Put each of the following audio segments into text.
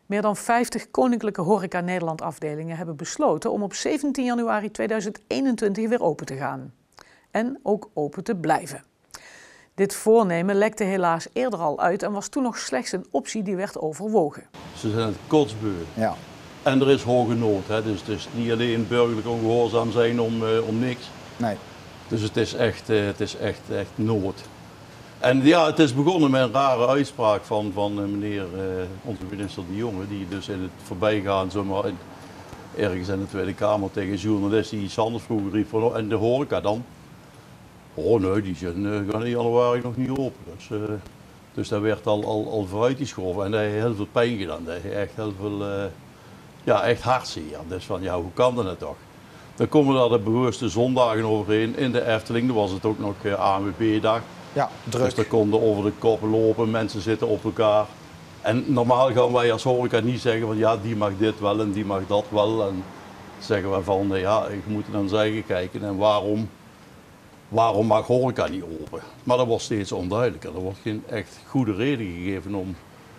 Meer dan 50 Koninklijke Horeca Nederland afdelingen hebben besloten om op 17 januari 2021 weer open te gaan. En ook open te blijven. Dit voornemen lekte helaas eerder al uit en was toen nog slechts een optie die werd overwogen. Ze zijn het kotsbeu. Ja. En er is hoge nood. Hè? Dus het is niet alleen burgerlijk ongehoorzaam zijn om niks. Nee. Dus het is echt nood. En ja, het is begonnen met een rare uitspraak van meneer, onze minister De Jonge, die dus in het voorbijgaan zomaar ergens in de Tweede Kamer tegen een journalist die iets anders vroeger riep van, en de horeca dan? Oh nee, die gaan in januari nog niet open. Dus dat werd al vooruitgeschoven en dat heeft heel veel pijn gedaan. Dat heeft echt heel veel, echt hartzeer. Dus van, ja, hoe kan dat nou toch? Dan komen daar de bewuste zondagen overheen in de Efteling. Dan was het ook nog ANWB-dag. Ja, druk. Dus daar konden over de koppen lopen, mensen zitten op elkaar. En normaal gaan wij als horeca niet zeggen van ja, die mag dit wel en die mag dat wel. En zeggen we van ja, je moet er dan zeggen kijken en waarom mag horeca niet open? Maar dat wordt steeds onduidelijker. Er wordt geen echt goede reden gegeven om.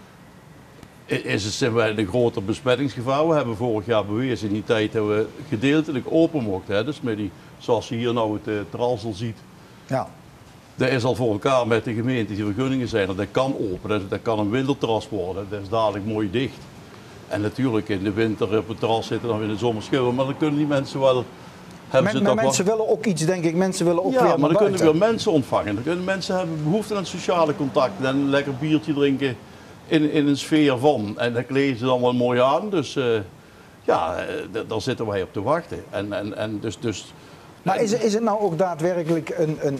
Zijn wij een groter besmettingsgevaar? We hebben vorig jaar bewezen in die tijd dat we gedeeltelijk open mochten. Hè? Dus met die, zoals je hier nou het terras ziet. Ja. Dat is al voor elkaar met de gemeente die vergunningen zijn. Dat kan open, dat kan een winterterras worden. Dat is dadelijk mooi dicht. En natuurlijk in de winter op het terras zitten, dan in de zomer schillen. Maar dan kunnen die mensen wel. Mensen willen ook iets, denk ik. Mensen willen ook weer maar dan buiten. kunnen weer mensen ontvangen. Dan kunnen mensen hebben behoefte aan sociale contact en een lekker biertje drinken in een sfeer van. En dat kleden ze dan wel mooi aan. Dus daar zitten wij op te wachten. Maar is het nou ook daadwerkelijk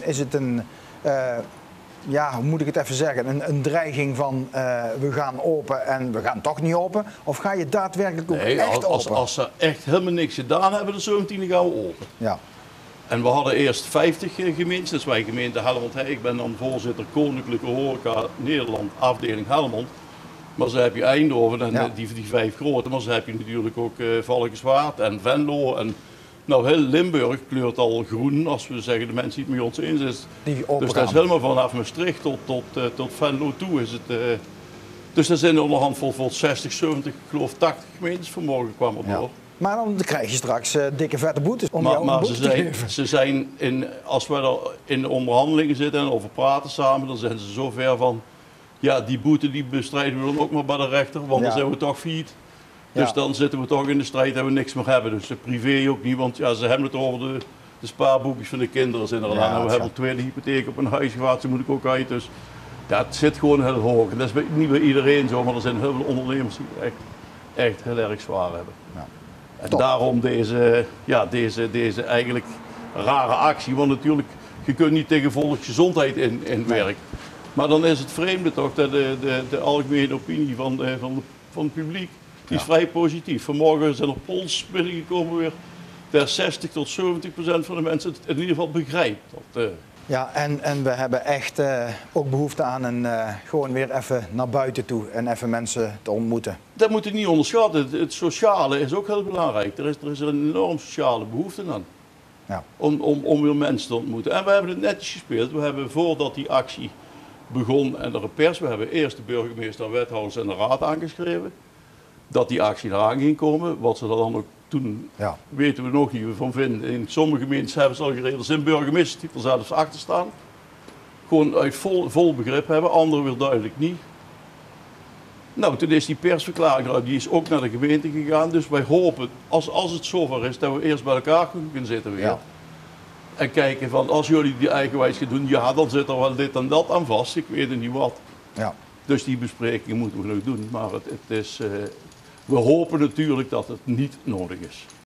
hoe moet ik het even zeggen, een dreiging van we gaan open en we gaan toch niet open? Of ga je daadwerkelijk ook echt open? Als ze echt helemaal niks gedaan hebben, de 17e gaan we open. Ja. En we hadden eerst 50 gemeentes, dus wij gemeente Helmond. Ik ben dan voorzitter Koninklijke Horeca Nederland, afdeling Helmond. Maar zo heb je Eindhoven en die 5 grote, maar zo heb je natuurlijk ook Valkenswaard en Venlo. En nou, heel Limburg kleurt al groen, als we zeggen de mensen die het met ons eens is. Dus dat is helemaal vanaf Maastricht tot Venlo toe is het. Dus dat zijn onderhand voor 60, 70, ik geloof 80 gemeentes vanmorgen kwam er door. Maar dan krijg je straks dikke vette boetes om jou een boete te geven. Ze zijn als we er in de onderhandelingen zitten en over praten samen, dan zijn ze zo ver van, ja, die boete die bestrijden we dan ook maar bij de rechter, want dan zijn we toch failliet. Dus dan zitten we toch in de strijd dat we niks meer hebben. Dus de privé ook niet, want ja, ze hebben het over de spaarboekjes van de kinderen. Zijn er aan. We hebben al tweede hypotheek op een huis gehad, ze moet ik ook uit. Dus ja, het zit gewoon heel hoog. En dat is niet bij iedereen zo, maar er zijn heel veel ondernemers die het echt heel erg zwaar hebben. Ja. En daarom deze eigenlijk rare actie. Want natuurlijk, je kunt niet tegen volksgezondheid in werken. Maar dan is het vreemde toch dat de algemene opinie van het publiek, die is vrij positief. Vanmorgen zijn er polls binnengekomen weer, waar 60 tot 70% van de mensen het in ieder geval begrijpt. Ja, en we hebben echt ook behoefte aan gewoon weer even naar buiten toe en even mensen te ontmoeten. Dat moet je niet onderschatten. Het sociale is ook heel belangrijk. Er is een enorm sociale behoefte aan. Ja. Om weer mensen te ontmoeten. En we hebben het netjes gespeeld. We hebben voordat die actie begon en de pers, we hebben eerst de burgemeester, wethouders en de raad aangeschreven. Dat die actie eraan ging komen. Wat ze er dan ook toen, weten we nog niet van vinden. In sommige gemeentes hebben ze al geregeld. Er zijn burgemeesters die er zelfs achter staan. Gewoon uit vol begrip hebben, anderen weer duidelijk niet. Nou, toen is die persverklaring, die is ook naar de gemeente gegaan. Dus wij hopen, als het zover is, dat we eerst bij elkaar kunnen zitten weer. Ja. En kijken van, als jullie die eigenwijs gaan doen, ja, dan zit er wel dit en dat aan vast. Ik weet het niet wat. Ja. Dus die besprekingen moeten we nog doen. Maar het is, we hopen natuurlijk dat het niet nodig is.